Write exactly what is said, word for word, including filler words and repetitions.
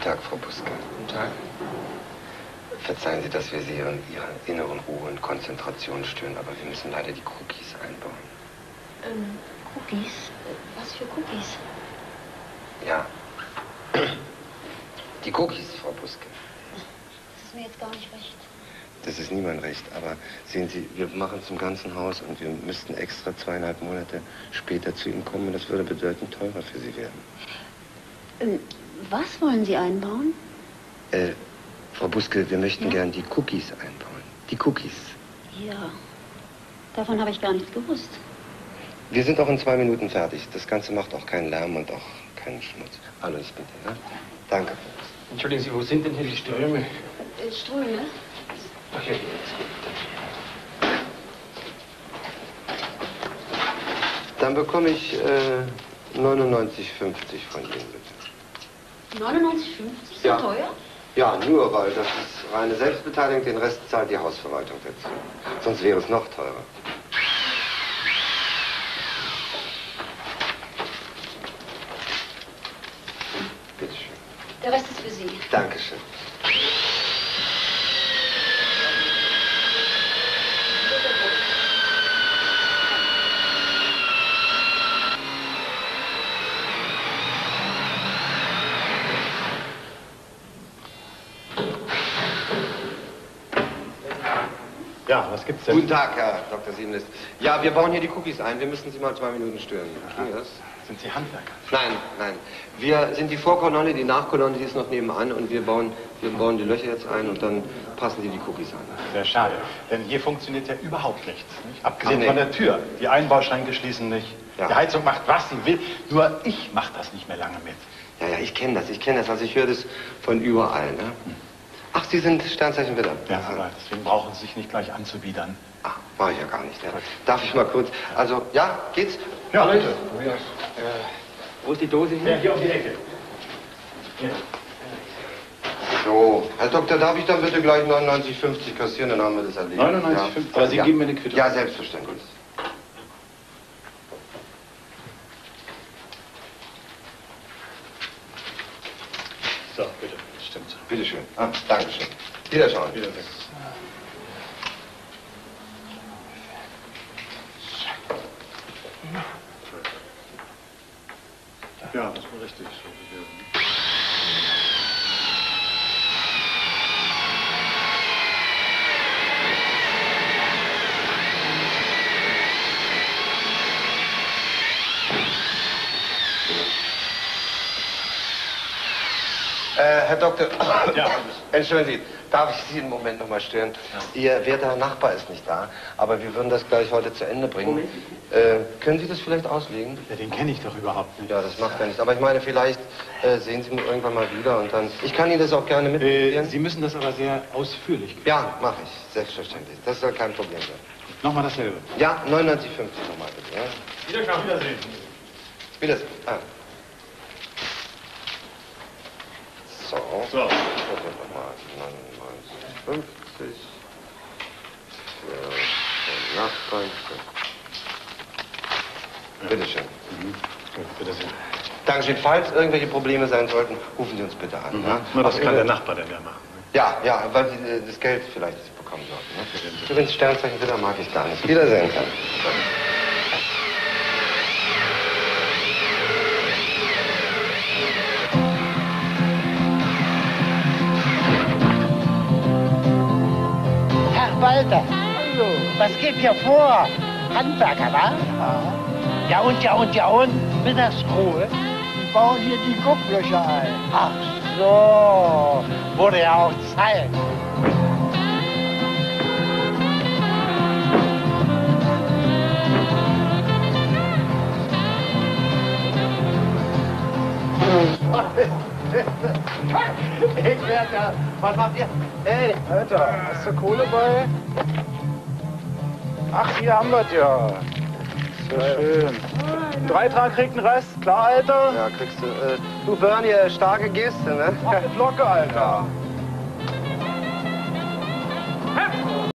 Tag, Frau Buske. Guten Tag. Verzeihen Sie, dass wir Sie in Ihrer inneren Ruhe und Konzentration stören, aber wir müssen leider die Cookies einbauen. Ähm, Cookies? Was für Cookies? Ja. Die Cookies, Frau Buske. Das ist mir jetzt gar nicht recht. Das ist niemand recht, aber sehen Sie, wir machen zum ganzen Haus und wir müssten extra zweieinhalb Monate später zu Ihnen kommen und das würde bedeutend teurer für Sie werden. Ähm, was wollen Sie einbauen? Äh, Frau Buske, wir möchten Ja? gern die Cookies einbauen. Die Cookies. Ja, davon habe ich gar nichts gewusst. Wir sind auch in zwei Minuten fertig. Das Ganze macht auch keinen Lärm und auch keinen Schmutz. Alles bitte, ne? Danke. Entschuldigen Sie, wo sind denn hier die Ströme? Äh, Ströme? Ach ja, Dann bekomme ich äh, neunundneunzig fünfzig von Ihnen, bitte. neunundneunzig fünfzig? So Ja. teuer? Ja, nur weil das ist reine Selbstbeteiligung, den Rest zahlt die Hausverwaltung dazu. Sonst wäre es noch teurer. Bitte schön. Der Rest ist für Sie. Dankeschön. Ja, was gibt's denn? Guten Tag, Herr Doktor Siebenlist. Ja, wir bauen hier die Cookies ein. Wir müssen Sie mal zwei Minuten stören. Ging das? Sind Sie Handwerker? Nein, nein. Wir sind die Vorkolonne, die Nachkolonne, die ist noch nebenan und wir bauen, wir bauen die Löcher jetzt ein und dann passen Sie die Cookies an. Sehr schade, denn hier funktioniert ja überhaupt nichts. Nicht? Abgesehen Ach, nee. von der Tür. Die Einbauschränke schließen nicht. Ja. Die Heizung macht, was sie will. Nur ich mache das nicht mehr lange mit. Ja, ja, ich kenne das, ich kenne das. Also ich höre das von überall, ne? Ach, Sie sind Sternzeichen Widder. Ja, aber deswegen brauchen Sie sich nicht gleich anzubiedern. Ach, war ich ja gar nicht. Ne? Darf ich mal kurz? Also, ja, geht's? Ja, bitte. Äh, wo ist die Dose hin? Ja, hier um die Ecke. Hier. So, Herr Doktor, darf ich dann bitte gleich neunundneunzig fünfzig kassieren, dann haben wir das erledigt. neunundneunzig fünfzig. Aber Sie ja. geben mir eine Quittung. Ja, selbstverständlich. So, bitte. Stimmt. Bitte schön. Ah, Dankeschön. Wiederschauen. Wiedersehen. Ja, das war richtig. So gewesen. Äh, Herr Doktor, Ja. entschuldigen Sie, darf ich Sie einen Moment noch mal stören? Ja. Ihr werter Nachbar ist nicht da, aber wir würden das gleich heute zu Ende bringen. Äh, können Sie das vielleicht auslegen? Ja, den kenne ich doch überhaupt nicht. Ja, das macht ja nichts. Aber ich meine, vielleicht äh, sehen Sie ihn irgendwann mal wieder und dann... Ich kann Ihnen das auch gerne Äh, mitprobieren. Sie müssen das aber sehr ausführlich. Ja, mache ich. Selbstverständlich. Das soll kein Problem sein. Nochmal dasselbe. Ja, neunundneunzig fünfzig nochmal bitte. Ja? Wiederschauen. Wiedersehen. Wiedersehen. Ah. So. So. Und dann nochmal neunundneunzig fünfzig. Für den Nachbarn. Bitte schön. Mhm. Gut, Wiedersehen. Dankeschön. Falls irgendwelche Probleme sein sollten, rufen Sie uns bitte an. Mhm. Ja? Nur das Aber kann über- der Nachbar dann ja machen. Ne? Ja, ja, weil Sie äh, das Geld vielleicht bekommen sollten. Ne? Übrigens, Sternzeichen Widder mag ich gar nicht. Wiedersehen. Herr Walter. Hallo. Was geht hier vor? Handwerker, wa? Ja. Ja und, ja und, ja und? Mittagsruhe? Die bauen hier die Gucklöcher ein. Ach so. Wurde ja auch Zeit. Ich werde ja. Was macht ihr? Hey, Alter, hast du Kohle bei? Ach, hier haben wir es ja. Sehr schön. Drei Tage kriegt den Rest, klar, Alter? Ja, kriegst du. Äh, du Bernie, starke Geste, ne? Mach das locker, Alter.